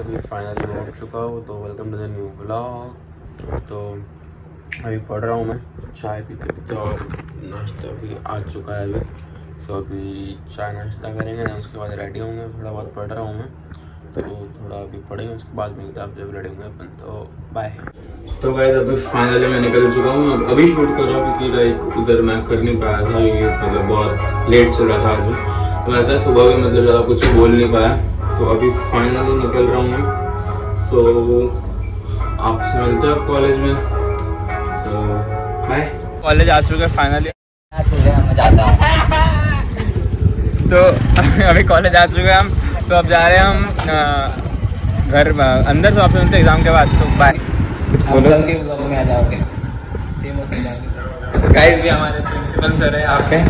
अभी फाइनली मैं उठ चुका हूँ, तो welcome to the new vlog. तो अभी पढ़ रहा हूँ मैं, चाय पीते पीते, और नाश्ता भी आ चुका है अभी। तो अभी चाय नाश्ता करेंगे, उसके बाद रेडी होंगे। थोड़ा बहुत पढ़ रहा हूँ मैं, तो थोड़ा अभी पढ़ेंगे, उसके बाद मिलते हैं आप जब रेडी होंगे अपन। तो बाय। तो गाइस अभी फाइनली मैं निकल चुका हूँ, अभी शूट कर रहा हूँ क्योंकि लाइक उधर मैं कर नहीं पाया था, ये मतलब बहुत लेट चल रहा था आज में। तो ऐसा सुबह भी मतलब ज़्यादा कुछ बोल नहीं पाया, तो अभी फाइनली निकल रहा हूँ। सो आपसे मिलते हैं कॉलेज में। सो बाय। कॉलेज आ चुके हैं फाइनली, तो अभी कॉलेज आ चुके हैं हम। तो अब जा रहे हैं हम घर अंदर। तो आपसे मिलते हैं एग्जाम के बाद। तो बाय। बोलो के ब्लॉग में आ जाओगे। गाइस भी हमारे प्रिंसिपल सर है आपके।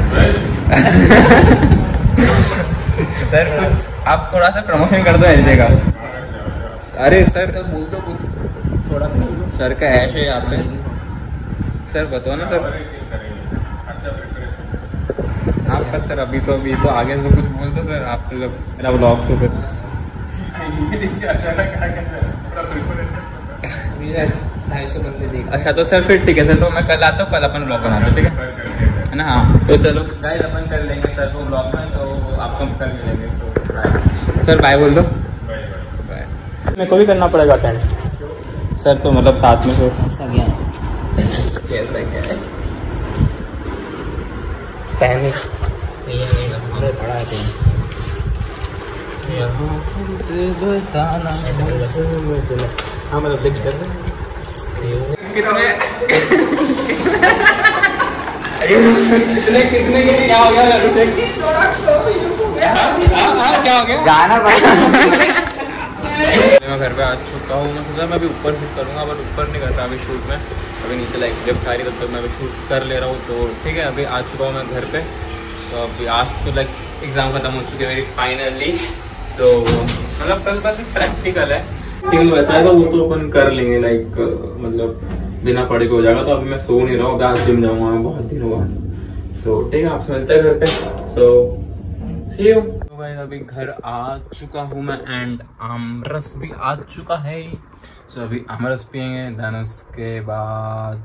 सर कुछ आप थोड़ा सा प्रमोशन कर दो एलजे का। अरे सर बोल दो कुछ थोड़ा, सर का ऐश है यहाँ पे। सर बताओ ना सर, आप सर अभी तो आगे से कुछ बोल दो सर आप, मतलब मेरा ब्लॉग तो फिर 250 बंदे देख। अच्छा तो सर फिर ठीक है सर, तो मैं कल आता हूँ, कल अपन ब्लॉग बनाते ठीक है ना। हाँ तो चलो गाइस अपन कर लेंगे सर को ब्लॉग में, तो आपको हम कल मिलेंगे। सो बाय सर, बाय बोल दो। बाय। मेरे को भी करना पड़ेगा अटेंड सर, तो मतलब साथ में फिर ऐसा क्या है? कैसा क्या है पहले ये बड़ा है से बताना। हाँ मतलब देख कर कितने कितने के क्या हो गया क्या हो गया गाना मैं घर पे आ चुका हूँ। मैं सोचा मैं अभी ऊपर शूट करूँगा, बट ऊपर नहीं करता अभी शूट में। अभी नीचे लाइक लिफ्ट आ रही, तब तक मैं अभी शूट कर ले रहा हूँ। तो ठीक है, अभी आ चुका हूँ मैं घर पे। तो अभी आज तो लाइक एग्ज़ाम खत्म हो चुके हैं मेरी फाइनली। सो मतलब कल बस एक प्रैक्टिकल है, प्रैक्टिकल बचा है, तो वो तो अपन कर लेंगे लाइक मतलब बिना पढ़े के हो जाएगा। तो अभी मैं सो नहीं रहा हूँ, आज जिम जाऊँगा मैं बहुत दिनों बाद। सो ठीक है, आपसे मिलते हैं घर पे। So see you. तो भाई अभी घर आ चुका हूँ मैं, एंड आमरस भी आ चुका है। सो अभी आमरस पियेंगे, देन उसके बाद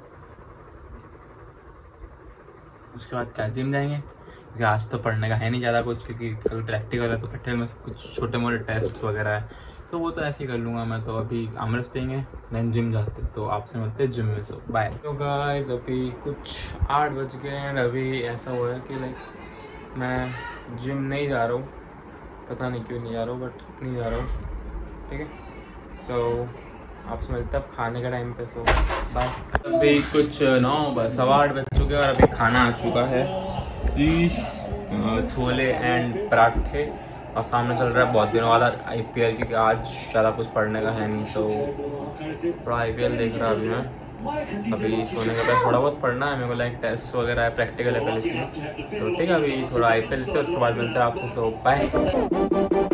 क्या जिम जाएंगे, क्योंकि आज तो पढ़ने का है नहीं ज़्यादा कुछ, क्योंकि कल प्रैक्टिकल है। तो प्रैक्टिकल में कुछ छोटे मोटे टेस्ट वगैरह है, तो वो तो ऐसे ही कर लूँगा मैं। तो अभी आमरस पियेंगे, देन जिम जाते। तो आपसे मिलते हैं जिम में। सो बाय। तो गाइस अभी कुछ 8 बज गए हैं, अभी ऐसा हुआ है कि लाइक मैं जिम नहीं जा रहा हूँ, पता नहीं क्यों नहीं जा रहा हूँ, बट नहीं जा रहा हूँ ठीक है। सो आपसे मिलते हैं खाने का टाइम पे। So bye. अभी कुछ 9:15 बज चुके हैं, और अभी खाना आ चुका है 30 छोले एंड पराठे। और सामने चल रहा है बहुत दिनों बाद IPL, क्योंकि आज ज़्यादा कुछ पढ़ने का है नहीं। तो थोड़ा IPL देख रहा अभी मैं। अभी सोने के बाद थोड़ा बहुत पढ़ना है मेरे को, लाइक टेस्ट वगैरह है, प्रैक्टिकल है कल इसमें। तो ठीक है, अभी थोड़ा IPL से उसके बाद मिलते हैं आपसे। So bye.